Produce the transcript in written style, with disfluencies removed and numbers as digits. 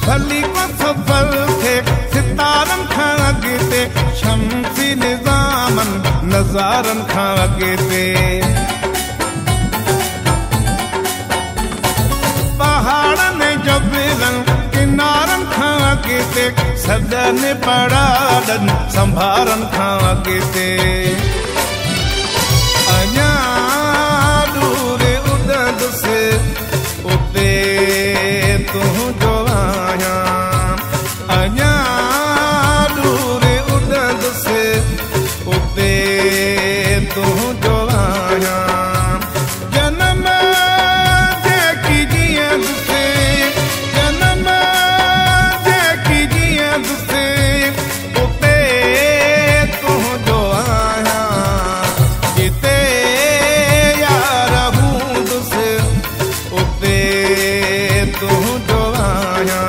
भली को सफल थे सितारन खां अॻिते शम्सी निज़ामन नज़ारन खां अॻिते पहाड़न जबलन किनारन खां अॻिते सदन पड़ाड़न संभारन खां अॻिते अञा दूर उॾंदुसि उते तुंहिंजो आहियां अञा दूर उॾंदुसि उते तुंहिंजो आहियां जनम जेकी जीअंदुसि जनम जेकी जीअंदुसि उते तुंहिंजो आहियां जिते यार हूंदुसि उते तुंहिंजो आहियां